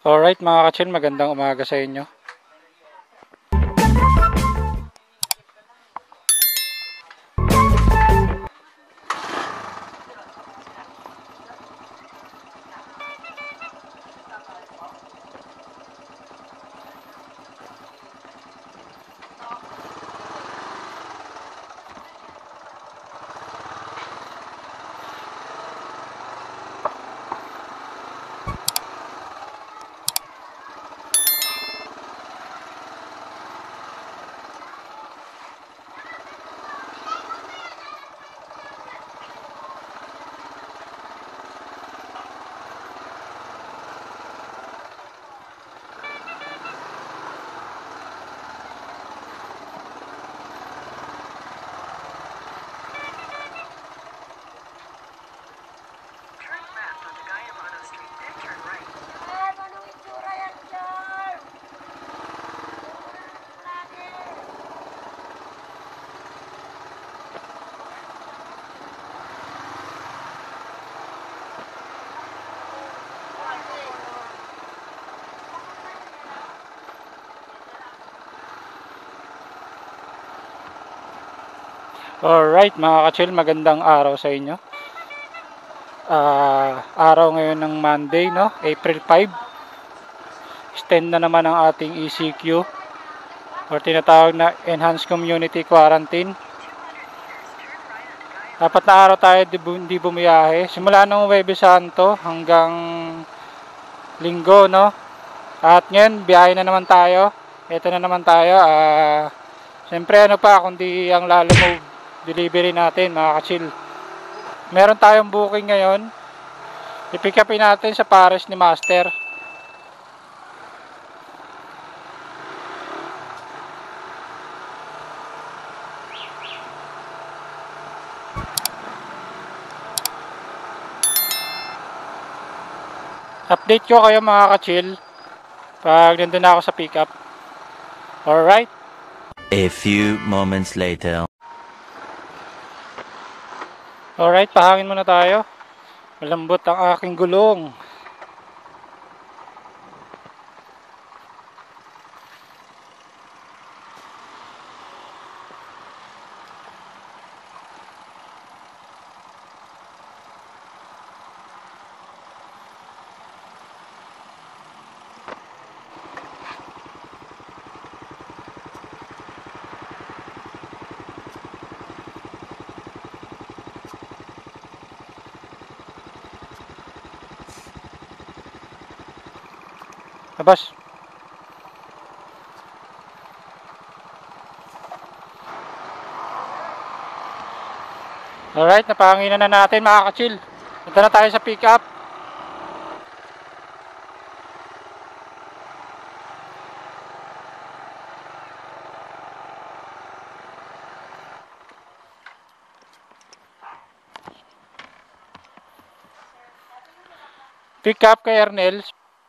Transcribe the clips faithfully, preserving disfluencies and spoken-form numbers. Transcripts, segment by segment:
Alright mga ka-chill, magandang umaga sa inyo. Alright mga ka-chill, magandang araw sa inyo. Uh, araw ngayon ng Monday, no? April fifth. Extend na naman ang ating E C Q or tinatawag na Enhanced Community Quarantine. Apat na araw tayo di bumiyahe. Simula nung Huwebes Santo hanggang Linggo, no? At ngayon, biyahe na naman tayo. Ito na naman tayo. Uh, Siyempre, ano pa, kundi ang lalamove delivery natin mga ka-chill. Meron tayong booking ngayon. I-pick upin natin sa Pares ni Master. Update ko kayo mga ka-chill pag nandun na ako sa pick up. Alright. A few moments later. Alright, pahangin muna tayo. Malambot ang aking gulong. Labas. Alright, napahanginan na natin mga ka-chill. Punta na tayo sa pick up. Pick up kay Ernel.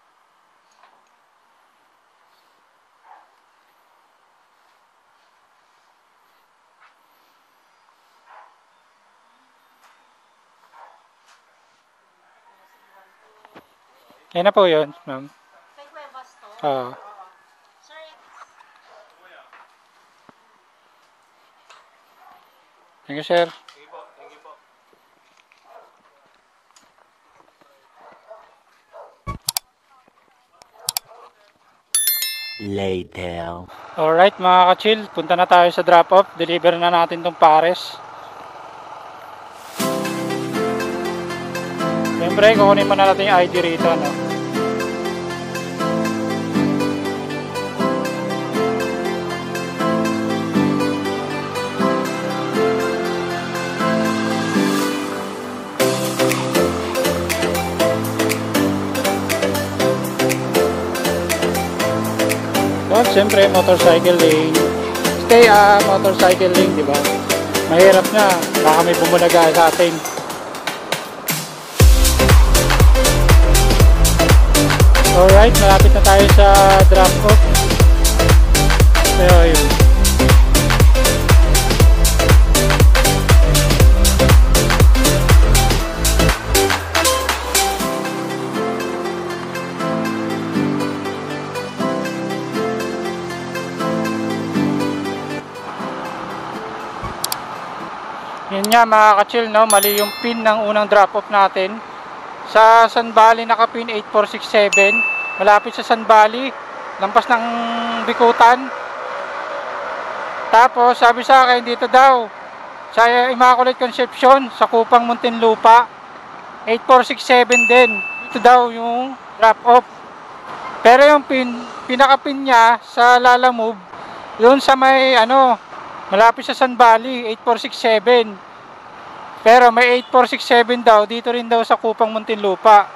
Yan na po yun, ma'am. Kay Cuevas to? Oo. Sir, Thank you, sir. Thank you po, thank you po. Later. Alright mga ka-chill, punta na tayo sa drop-off. Deliver na natin tong Pares. Siyempre, kukunin mo na natin yung I D rito, no? At siyempre, motorcycle lane. Stay ah, motorcycle lane, di ba? Mahirap na, baka may bumulaga sa atin. Alright, malapit na tayo sa drop-off. Kaya yun. Yun nga mga ka-chill, no? Mali yung pin ng unang drop-off natin. Sa Sun Valley naka-pin eight four six seven. Malapit sa Sun Valley. Lampas ng Bikutan. Tapos sabi sa akin dito daw sa Immaculate Conception sa Kupang Muntinlupa eight four six seven din. Ito daw yung drop-off. Pero yung pin, pinaka-pin niya sa Lalamove, doon sa may ano, malapit sa Sun Valley, eight four six seven. Pero may eight four six seven daw, dito rin daw sa Kupang Muntinlupa.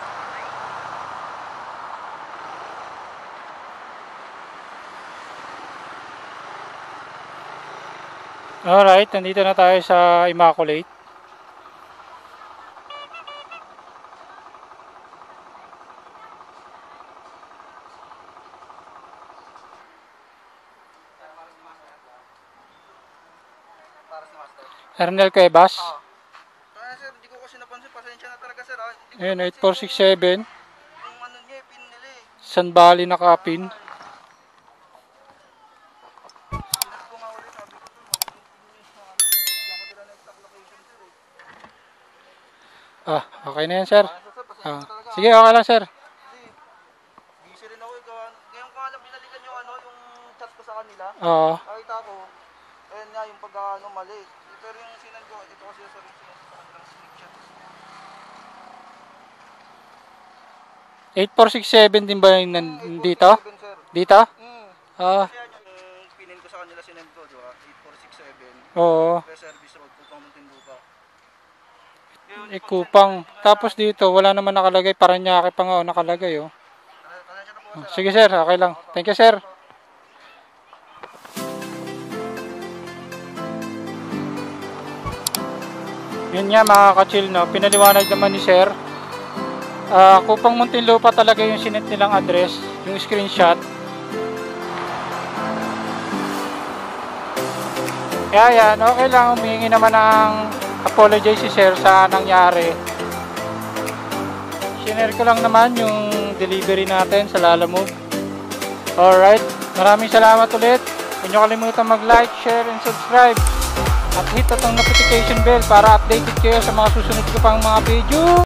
Alright, nandito na tayo sa Immaculate. Ernel Cuevas. Ah. Kaya sir, hindi ko kasi napansin. Pasensya na talaga sir. Ah. Hindi ko Ayun, napansin eight four six seven. Yung ano niya, pin nila eh. Sun Valley nakapin. Sinas ko nga ulit. Sabi ko to, mabuting pin niya sa ano. Bigyan ko sila na exact location sir eh. Ah, okay na yan, sir. Kaya sir, pasensya Ah. na talaga. Sige, okay lang, sir. Kasi, busy rin ako eh. Gawa- Ngayon ko alam, binalikan yung ano, yung chat ko sa kanila. Oo. Nakita ko, ayun nga yung pag ano, mali. Pero yung sinan ko, ito kasi sa rin sinan ko kanilang screenshot. eight four six seven din ba yung nan- dito? eight four six seven, sir. Dito? Hmm. Ah, Kasi yan yung pinin ko sa kanila sinan ko, di ba? eight four six seven. oo. Service road, Kupang Muntinlupa. Eh, Kupang. Tapos dito, wala naman nakalagay. Paranaque pa nga, oh, nakalagay, oh. Pasensya na po Oh, sir. sige, sir. Okay lang. Thank you, sir. Yun nga mga ka-chill, no? Pinaliwanag naman ni sir. Ah, Kupang Muntinlupa talaga yung sinit nilang address, yung screenshot. Kaya yan, okay lang. Humingi naman ng apologize si sir sa nangyari. Sinare ko lang naman yung delivery natin sa Lalamove. Alright, maraming salamat ulit. Huwag nyo kalimutan mag-like, share, and subscribe. At hit atong notification bell para updated kayo sa mga susunod ko pang mga video.